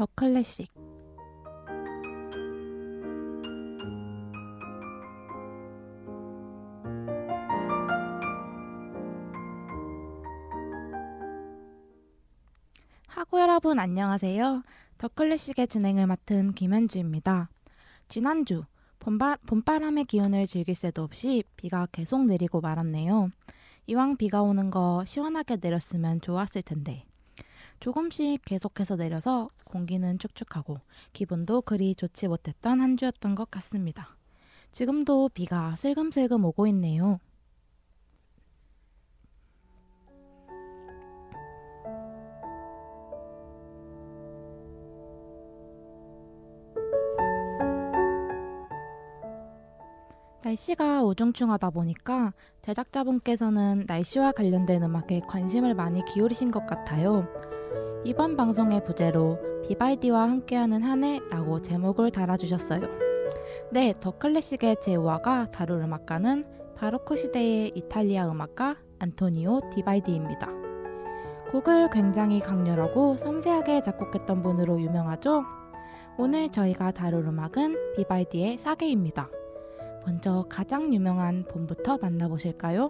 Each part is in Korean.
더 클래식. 하구 여러분 안녕하세요. 더 클래식의 진행을 맡은 김현주입니다. 지난주 봄바람의 기운을 즐길 새도 없이 비가 계속 내리고 말았네요. 이왕 비가 오는 거 시원하게 내렸으면 좋았을 텐데 조금씩 계속해서 내려서 공기는 축축하고 기분도 그리 좋지 못했던 한 주였던 것 같습니다. 지금도 비가 슬금슬금 오고 있네요. 날씨가 우중충하다 보니까 제작자분께서는 날씨와 관련된 음악에 관심을 많이 기울이신 것 같아요. 이번 방송의 부제로 비발디와 함께하는 한 해라고 제목을 달아주셨어요. 네, 더 클래식의 제5화가 다룰 음악가는 바로크 시대의 이탈리아 음악가 안토니오 디발디입니다. 곡을 굉장히 강렬하고 섬세하게 작곡했던 분으로 유명하죠? 오늘 저희가 다룰 음악은 비발디의 사계입니다. 먼저 가장 유명한 본부터 만나보실까요?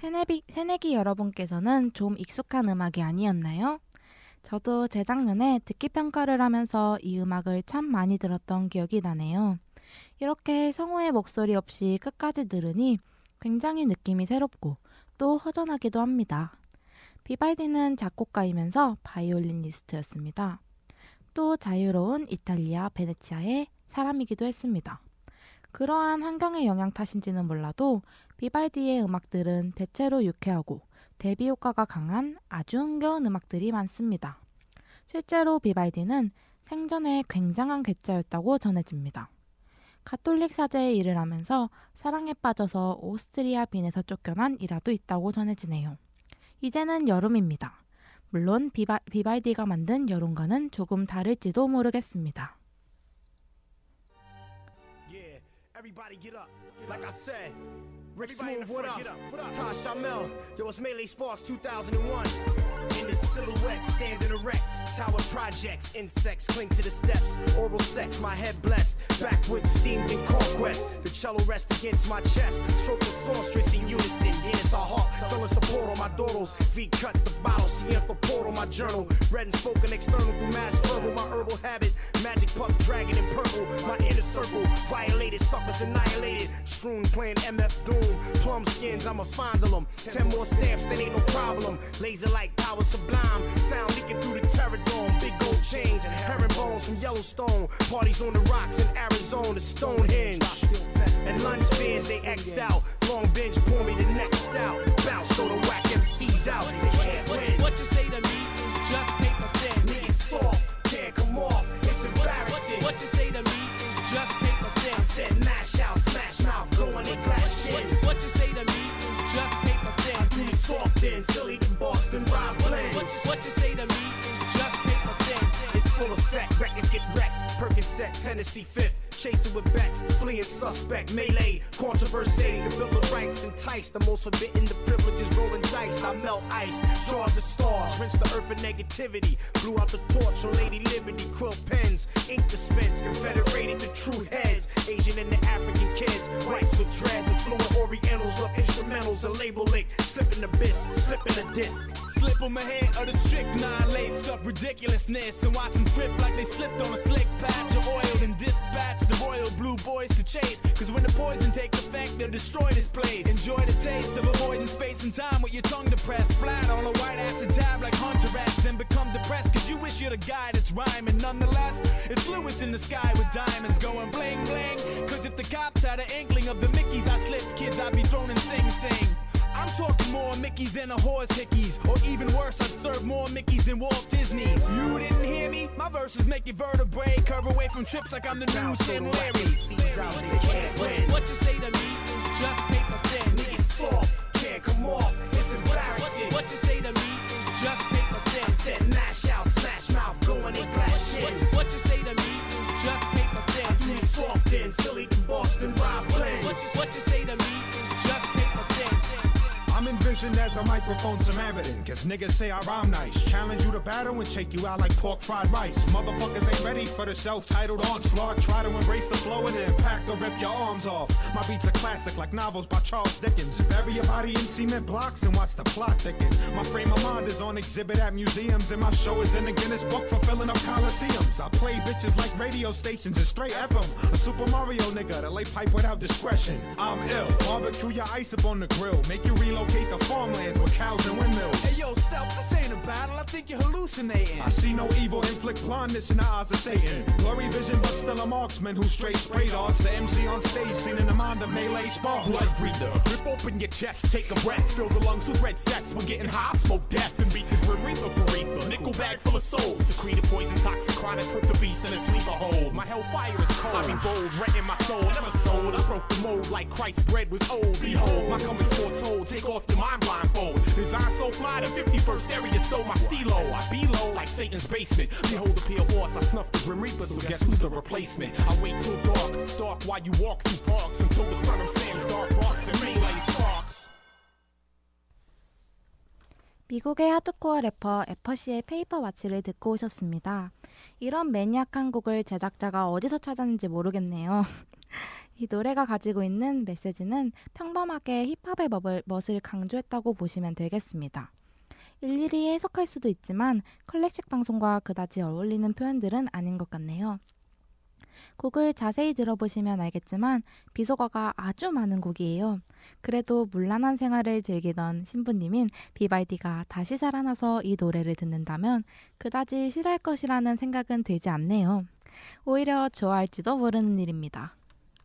새내기 여러분께서는 좀 익숙한 음악이 아니었나요? 저도 재작년에 듣기 평가를 하면서 이 음악을 참 많이 들었던 기억이 나네요. 이렇게 성우의 목소리 없이 끝까지 들으니 굉장히 느낌이 새롭고 또 허전하기도 합니다. 비발디는 작곡가이면서 바이올리니스트였습니다. 또 자유로운 이탈리아 베네치아의 사람이기도 했습니다. 그러한 환경의 영향 탓인지는 몰라도 비발디의 음악들은 대체로 유쾌하고 대비 효과가 강한 아주 흥겨운 음악들이 많습니다. 실제로 비발디는 생전에 굉장한 괴짜였다고 전해집니다. 가톨릭 사제의 일을 하면서 사랑에 빠져서 오스트리아 빈에서 쫓겨난 일화도 있다고 전해지네요. 이제는 여름입니다. 물론 비발디가 만든 여름과는 조금 다를지도 모르겠습니다. Everybody get up, like I said. Rick Smooth, what up? Tosh Shamel, yo, it's Melee Sparks 2001. In the silhouette, standing erect. Tower projects, insects cling to the steps. Oral sex, my head blessed. Backwoods steamed in conquest. The cello rests against my chest. Stroke the songstress in unison. Guinness our heart, filling support on my doodles. V cut the bottle, siento port on my journal. Read and spoken external through mass verbal. My herbal habit, magic puff, dragon in purple. My inner circle, violated, suckers annihilated. Shroom playing MF Doom. Plum skins, I'ma fondle them. 10 more stamps, that ain't no problem. Laser like power sublime. Sound leaking through the terror dome. Big gold chains, herringbones from Yellowstone. Parties on the rocks in Arizona, Stonehenge. And lunch fans, they X'd out. Long bench, pour me the next out. Bounce, throw the whack MCs out. They can't win. What you say to me is just paper thin. Niggas soft, can't come off. It's embarrassing. What you say to me is just paper thin. I said mash out, smash mouth, going in glass chin. What you say to me is just paper thin. I do the soft in Philly to Boston, Rob blends. What you say to me is just paper thin. In full effect, records get wrecked. Percocet, Tennessee 5th. Chasing with backs, fleeing suspect, melee, controversy, the bill of rights entice, the most forbidden, the privileges rolling dice, I melt ice, draw the stars, rinse the earth of negativity, blew out the torch on Lady Liberty, quill pens, ink dispense, confederated the true heads, Asian and the African kids, whites with dreads, and fluent orientals, love instrumentals, a label lick, slip in the abyss, slip in the disc. Slip on my head of the strychnine, laced up ridiculousness, and watch them trip like they slipped on a slick patch of oil and dispatched the royal blue boys to chase. Cause when the poison takes effect, they'll destroy this place. Enjoy the taste of avoiding space and time with your tongue depressed. Flat on a white acid tab like Hunter rats, then become depressed. Cause you wish you're the guy that's rhyming. Nonetheless, it's Lewis in the sky with diamonds going bling bling. Cause if the cops had an inkling of the Mickeys I slipped, kids I'd be thrown in Sing Sing. I'm talking more Mickeys than a horse hickeys. Or even worse, I've served more Mickeys than Walt Disney's. You didn't hear me? My verses make your vertebrae curve away from trips like I'm the new Sam Larry. What you say to me is just paper thin. Niggas soft, can't come off, it's embarrassing. What you say to me is just paper thin. I said mash out, smash mouth, going in glass chin. What you say to me is just paper thin. I do the soft in Philly to Boston, Rob blends. What you say to me is just paper thin. I'm envisioned as a microphone Samaritan, cause niggas say I rhyme nice. Challenge you to battle and shake you out like pork fried rice. Motherfuckers ain't ready for the self-titled onslaught. Try to embrace the flow and then pack or rip your arms off. My beats are classic like novels by Charles Dickens. Bury your body in cement blocks and watch the plot thicken. My frame of mind is on exhibit at museums, and my show is in the Guinness Book for filling up coliseums. I play bitches like radio stations and straight FM. A Super Mario nigga that lay pipe without discretion. I'm ill, barbecue your ice up on the grill. Make you relocate the farmlands with cows and windmills. Hey yo, Self, this ain't a battle, I think you're hallucinating. I see no evil, inflict blindness in the eyes of Satan. Blurry vision, but still a marksman who straight spray darts. The MC on stage, seen in the mind of melee sparks. Blood breather, rip open your chest, take a breath, fill the lungs with red cess. When getting high, smoke death and beat the grim reaper for reefer. Nickel bag full of souls, secreted poison, toxic, chronic, put the beast in a sleeper hold. My hellfire is cold, I be bold, renting my soul, never sold. I broke the mold like Christ's bread was old. Behold, my coming's foretold, take off your mind blindfold. Design so fly, the 51st area stole my stilo. I be low like Satan's basement. Behold the pale horse, I snuff the grim reaper, so guess who's the replacement? I wait till dark, stalk while you walk through parks, until the sun of Sam's dark rocks and melee sparks. 미국의 하드코어 래퍼 에퍼시의 페이퍼 와치를 듣고 오셨습니다. 이런 매니악한 곡을 제작자가 어디서 찾았는지 모르겠네요. 이 노래가 가지고 있는 메시지는 평범하게 힙합의 멋을 강조했다고 보시면 되겠습니다. 일일이 해석할 수도 있지만 클래식 방송과 그다지 어울리는 표현들은 아닌 것 같네요. 곡을 자세히 들어보시면 알겠지만 비속어가 아주 많은 곡이에요. 그래도 문란한 생활을 즐기던 신부님인 비발디가 다시 살아나서 이 노래를 듣는다면 그다지 싫어할 것이라는 생각은 들지 않네요. 오히려 좋아할지도 모르는 일입니다.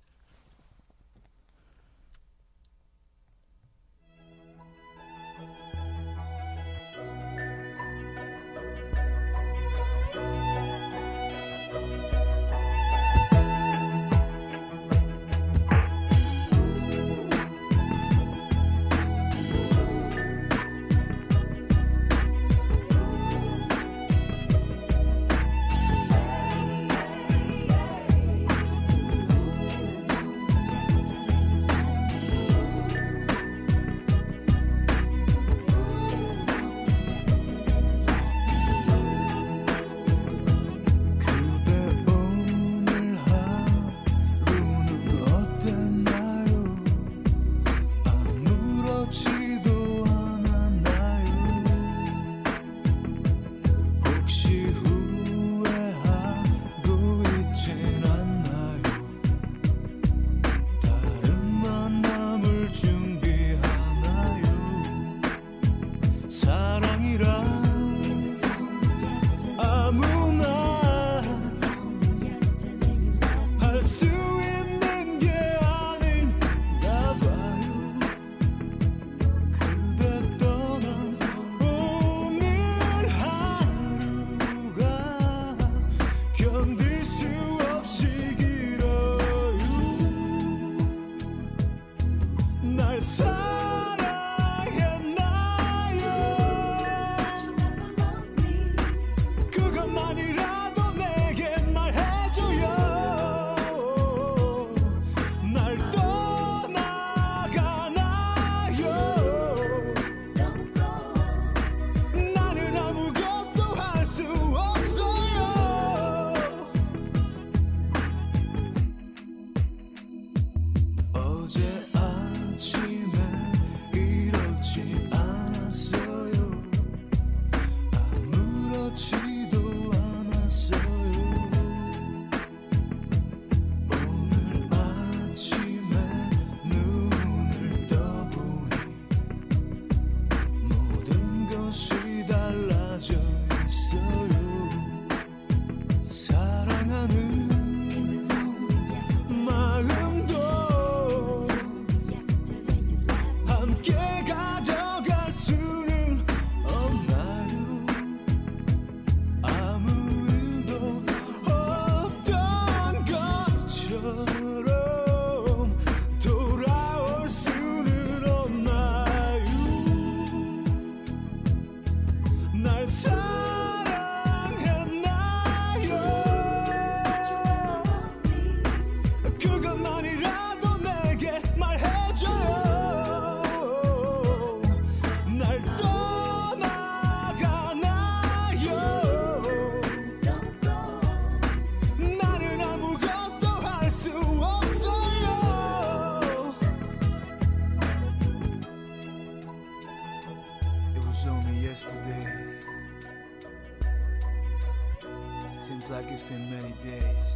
Like it's been many days.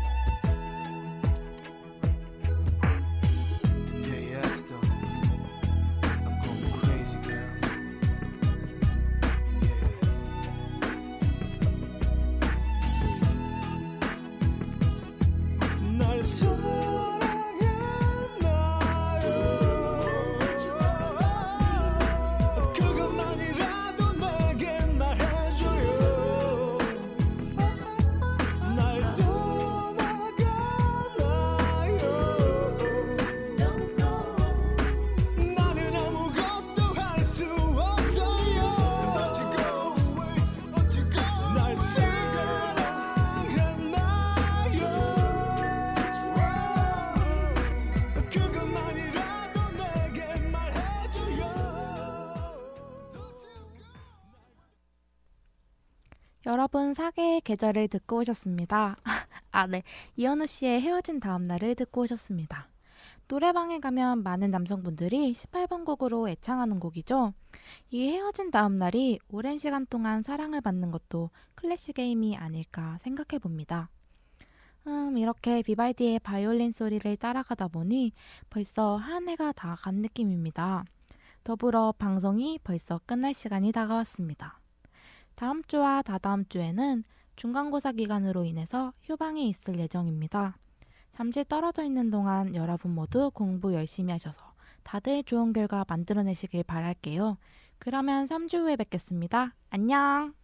The day after, I'm going crazy, girl. Yeah. 날 사랑했나요? 그것만이라도 내게 말해줘요. 날 떠나가나요? 여러분 사계의 계절을 듣고 오셨습니다. 네. 이현우 씨의 헤어진 다음 날을 듣고 오셨습니다. 노래방에 가면 많은 남성분들이 18번 곡으로 애창하는 곡이죠. 이 헤어진 다음 날이 오랜 시간 동안 사랑을 받는 것도 클래식의 힘이 아닐까 생각해 봅니다. 이렇게 비발디의 바이올린 소리를 따라가다 보니 벌써 한 해가 다 간 느낌입니다. 더불어 방송이 벌써 끝날 시간이 다가왔습니다. 다음 주와 다다음 주에는 중간고사 기간으로 인해서 휴방이 있을 예정입니다. 잠시 떨어져 있는 동안 여러분 모두 공부 열심히 하셔서 다들 좋은 결과 만들어내시길 바랄게요. 그러면 3주 후에 뵙겠습니다. 안녕!